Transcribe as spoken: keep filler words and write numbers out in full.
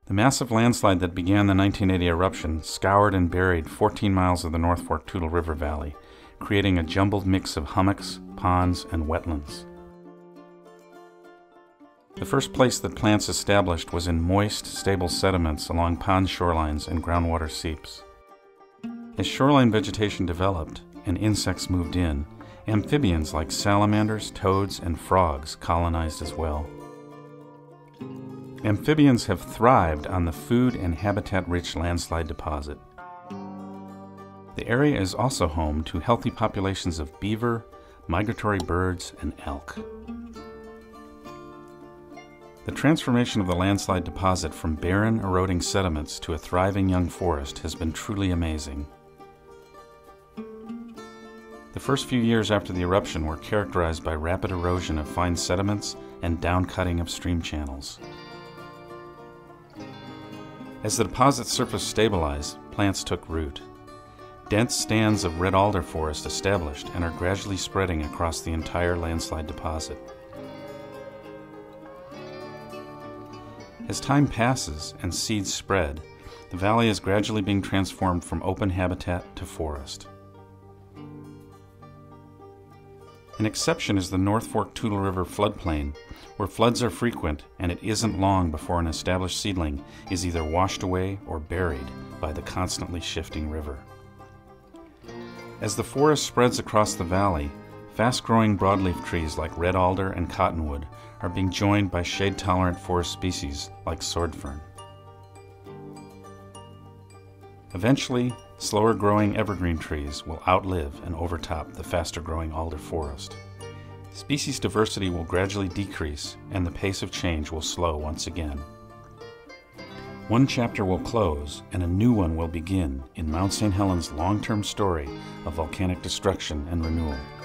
The massive landslide that began the nineteen eighty eruption scoured and buried fourteen miles of the North Fork Toutle River Valley, creating a jumbled mix of hummocks, ponds, and wetlands. The first place that plants established was in moist, stable sediments along pond shorelines and groundwater seeps. As shoreline vegetation developed and insects moved in, amphibians like salamanders, toads, and frogs colonized as well. Amphibians have thrived on the food and habitat-rich landslide deposit. The area is also home to healthy populations of beaver, migratory birds, and elk. The transformation of the landslide deposit from barren, eroding sediments to a thriving young forest has been truly amazing. The first few years after the eruption were characterized by rapid erosion of fine sediments and downcutting of stream channels. As the deposit's surface stabilized, plants took root. Dense stands of red alder forest established and are gradually spreading across the entire landslide deposit. As time passes and seeds spread, the valley is gradually being transformed from open habitat to forest. An exception is the North Fork Toutle River floodplain, where floods are frequent and it isn't long before an established seedling is either washed away or buried by the constantly shifting river. As the forest spreads across the valley, fast-growing broadleaf trees like red alder and cottonwood are being joined by shade-tolerant forest species like swordfern. Eventually, slower-growing evergreen trees will outlive and overtop the faster-growing alder forest. Species diversity will gradually decrease and the pace of change will slow once again. One chapter will close and a new one will begin in Mount Saint Helens' long-term story of volcanic destruction and renewal.